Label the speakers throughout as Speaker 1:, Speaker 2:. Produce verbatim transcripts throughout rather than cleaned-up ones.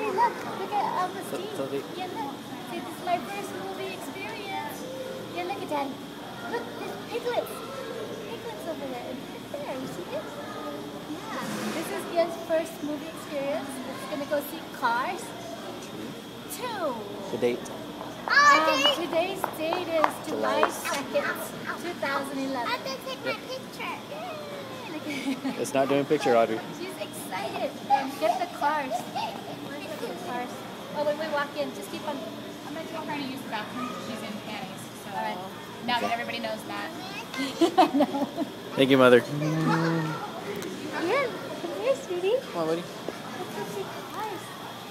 Speaker 1: look, look at Augustine. Yeah, look. See, this is my first movie experience. Yeah, look at Daddy. Look, there's piglets. Piglets over there. Right there, you see it? Yeah. This is Ian's first movie experience. It's gonna go see Cars. Two.
Speaker 2: The date.
Speaker 1: Um, today's date is July second, two thousand eleven. I'm gonna take my picture. Yay! Look at
Speaker 2: It's not doing picture, Audrey.
Speaker 1: She's excited. Um, get the cars. Get the cars. Oh, when we walk in, just keep on.
Speaker 3: I'm going to tell her to use the bathroom. She's in panties. So
Speaker 1: All right.
Speaker 3: now that everybody knows that.
Speaker 1: No.
Speaker 2: Thank you, Mother.
Speaker 1: Here, come here, sweetie.
Speaker 2: Come on, buddy.
Speaker 1: Let's go see cars.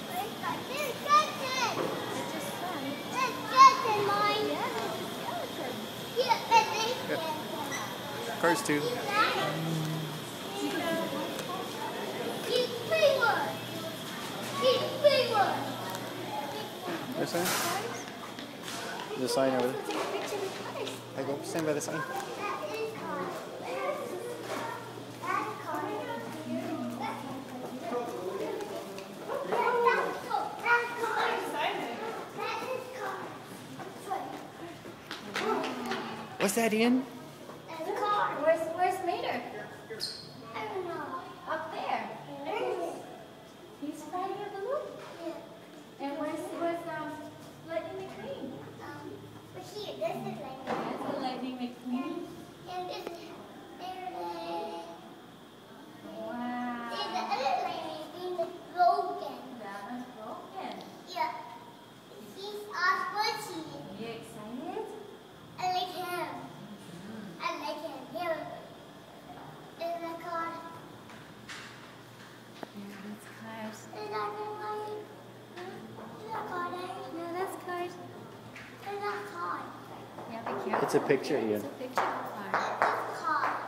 Speaker 1: It's just fun. Yeah, there's a skeleton.
Speaker 2: Cars too. There's a sign? There's a sign over there. I go stand by the sign. What's that, Ian?
Speaker 1: Where's, where's Mater? Up there. He's riding a balloon? And where's, where's um, Lightning McQueen? That's the Lightning McQueen. Wow. That one's broken. Are you excited?
Speaker 4: I like him. I like him. Here. Is that car?
Speaker 1: Yeah, that's cars.
Speaker 4: Is that car? Is that car?
Speaker 1: Yeah, that's cars.
Speaker 4: Is that car?
Speaker 1: Yeah, be careful.
Speaker 2: It's a picture, Ian.
Speaker 1: It's a picture of a car.
Speaker 4: That's car.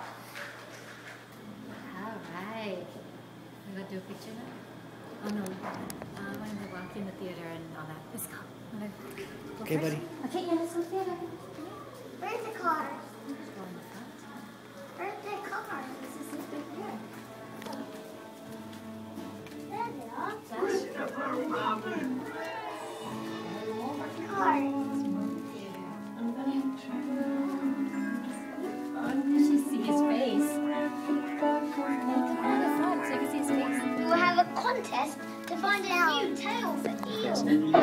Speaker 1: All right. We gonna do a picture now? Oh no. Uh, when we walk in the theater and all that. Let's go. Wanna go
Speaker 2: Okay,
Speaker 1: first?
Speaker 2: buddy.
Speaker 1: Okay, yeah, let's go theater.
Speaker 4: Where's the car?
Speaker 1: Let's go in the front.
Speaker 4: Where's the car?
Speaker 1: This is this big here.
Speaker 4: There they are.
Speaker 1: That's
Speaker 4: Car.
Speaker 1: You should see his face. Come on the front so you can see his face.
Speaker 4: We will have a contest to find a new tail for eels.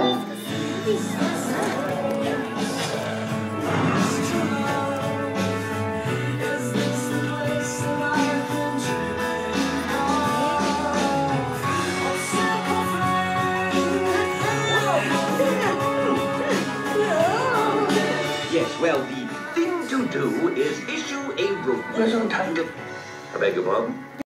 Speaker 5: Yes, well, the thing to do is issue a rule. There's no time to... I beg your pardon?